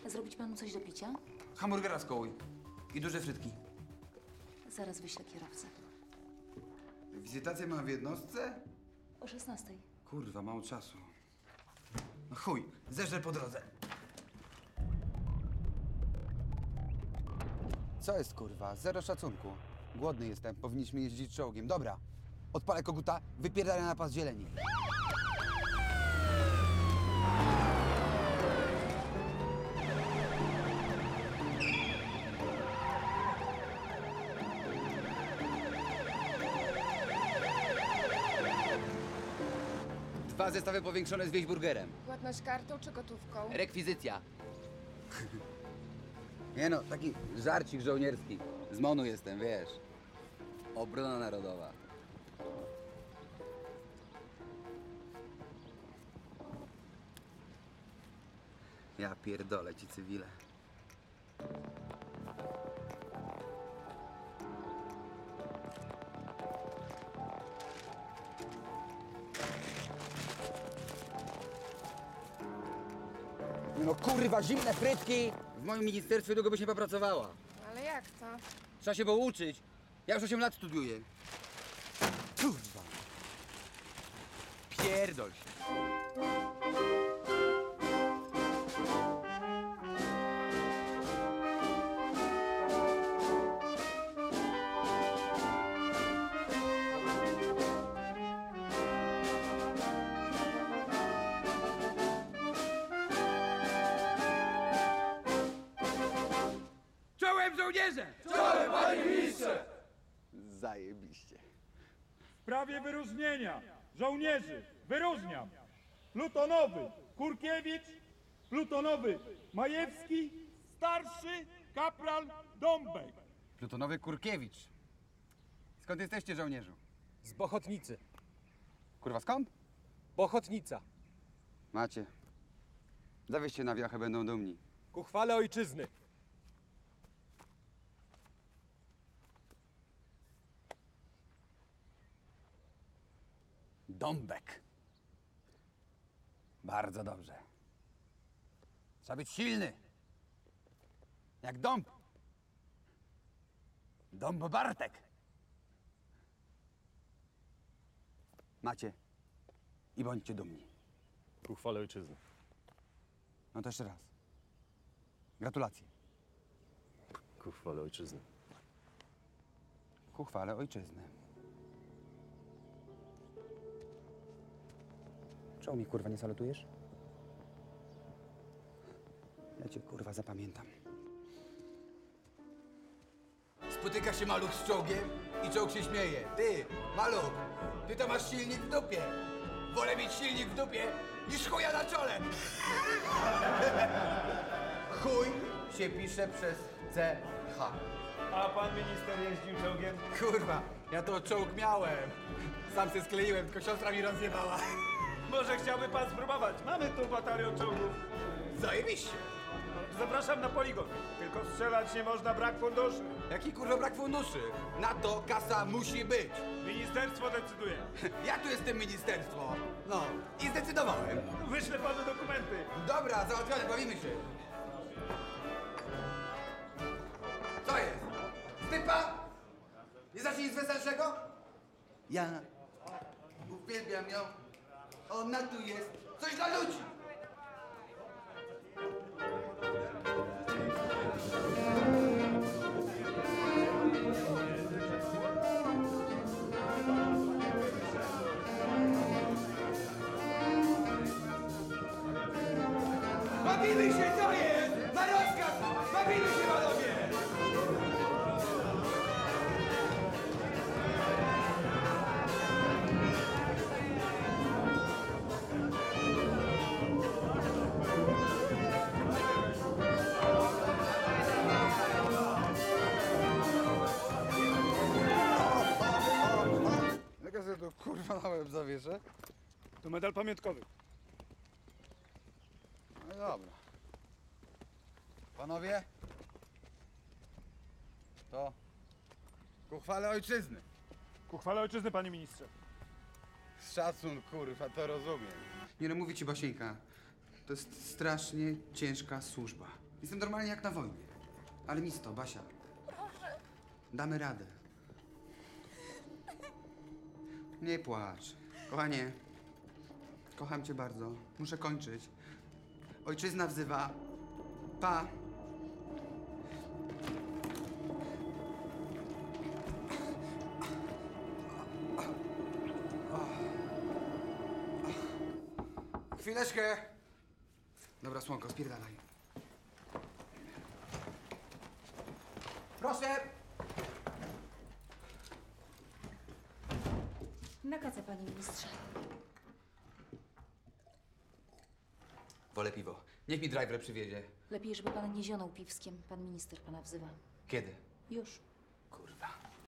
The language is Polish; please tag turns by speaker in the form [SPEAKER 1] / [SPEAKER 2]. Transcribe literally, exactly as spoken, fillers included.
[SPEAKER 1] Zrobić panu coś do picia?
[SPEAKER 2] Hamburgera z kołuj. I duże frytki.
[SPEAKER 1] Zaraz wyślę kierowcę.
[SPEAKER 2] Wizytację mam w jednostce?
[SPEAKER 1] O szesnastej.
[SPEAKER 2] Kurwa, mało czasu. No chuj, zeżrę po drodze. Co jest, kurwa? Zero szacunku. Głodny jestem, powinniśmy jeździć czołgiem. Dobra, odpalę koguta, wypierdalę na pas zieleni. Dwa zestawy powiększone z wieś burgerem.
[SPEAKER 3] Płatność kartą czy gotówką?
[SPEAKER 2] Rekwizycja. Nie no, taki żarcik żołnierski. Z Monu jestem, wiesz. Obrona narodowa. Ja pierdolę ci cywile. No kurwa, zimne frytki! W moim ministerstwie długo byś nie popracowała.
[SPEAKER 3] Ale jak to?
[SPEAKER 2] Trzeba się było uczyć. Ja już osiem lat studiuję. Kurwa. Pierdol się. Czołem żołnierze!
[SPEAKER 4] Czołem, panie ministrze!
[SPEAKER 2] Zajebiście.
[SPEAKER 4] W sprawie wyróżnienia żołnierzy wyróżniam plutonowy Kurkiewicz, plutonowy Majewski, starszy kapral Dąbek.
[SPEAKER 2] Plutonowy Kurkiewicz. Skąd jesteście, żołnierzu?
[SPEAKER 5] Z Bochotnicy.
[SPEAKER 2] Kurwa, skąd?
[SPEAKER 5] Bochotnica.
[SPEAKER 2] Macie. Zawieźcie na wiachę, będą dumni.
[SPEAKER 5] Ku chwale ojczyzny.
[SPEAKER 2] Dąbek. Bardzo dobrze. Trzeba być silny. Jak dąb. Dąb Bartek. Macie. I bądźcie dumni.
[SPEAKER 5] Ku chwale ojczyzny.
[SPEAKER 2] No to jeszcze raz. Gratulacje.
[SPEAKER 5] Ku chwale ojczyzny.
[SPEAKER 2] Ku chwale ojczyzny. Czemu mi kurwa nie salutujesz? Ja cię kurwa zapamiętam. Spotyka się maluch z czołgiem i czołg się śmieje. Ty, maluch, ty to masz silnik w dupie. Wolę mieć silnik w dupie niż chuja na czole. Chuj się pisze przez C H.
[SPEAKER 4] A pan minister jeździł czołgiem?
[SPEAKER 2] Kurwa, ja to czołg miałem. Sam się skleiłem, tylko siostra mi rozjebała.
[SPEAKER 4] Może chciałby pan spróbować? Mamy tu batalion czołgów.
[SPEAKER 2] Zajebiście.
[SPEAKER 4] Zapraszam na poligon. Tylko strzelać nie można, brak funduszy.
[SPEAKER 2] Jaki kurwa brak funduszy? Na to kasa musi być.
[SPEAKER 4] Ministerstwo decyduje.
[SPEAKER 2] Ja tu jestem ministerstwo. No, i zdecydowałem.
[SPEAKER 4] Wyślę panu dokumenty.
[SPEAKER 2] Dobra, załatwione, bawimy się. Co jest? Stypa? Nie zacznij nic weselszego? Ja uwielbiam ją. Ona tu jest. Coś dla ludzi. Bawimy się, co jest? Na rozkaz! Bawimy się, panowie! Jak ja sobie to kurwa na łeb zawieszę?
[SPEAKER 4] To medal pamiątkowy.
[SPEAKER 2] No dobra. Panowie, to ku chwale ojczyzny.
[SPEAKER 4] Ku chwale ojczyzny, panie ministrze.
[SPEAKER 2] Szacun, kurwa, to rozumiem. Nie no, mówię ci, Basieńka, to jest strasznie ciężka służba. Jestem normalnie jak na wojnie. Ale misto, Basia.
[SPEAKER 3] Proszę.
[SPEAKER 2] Damy radę. Nie płacz. Kochanie. Kocham cię bardzo. Muszę kończyć. Ojczyzna wzywa. Pa. Chwileczkę. Dobra, Słonko, spierdalaj. Proszę.
[SPEAKER 1] Na kacę, panie ministrze.
[SPEAKER 2] Wolę piwo. Niech mi driver przywiezie.
[SPEAKER 1] Lepiej, żeby pan nie zionął piwskiem. Pan minister pana wzywa.
[SPEAKER 2] Kiedy?
[SPEAKER 1] Już.